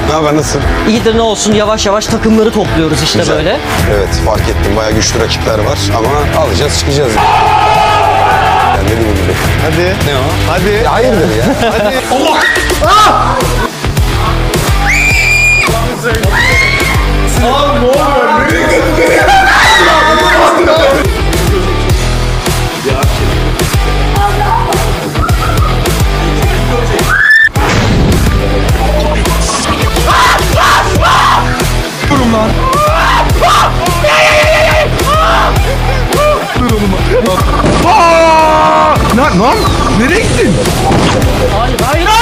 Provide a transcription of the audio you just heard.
Ne haber, nasılsın? İyidir, ne olsun, yavaş yavaş takımları topluyoruz işte. Güzel. Böyle. Evet, fark ettim. Bayağı güçlü rakipler var ama alacağız, çıkacağız. Yani dediğim gibi. Hadi. Ne o? Hadi. Ya hayırdır ya? Hadi. Abi ne oluyor? Nereye gidiyorsun? Durun lan. Dur oğlum. Lan nereye gittin? Hayır, hayır, hayır!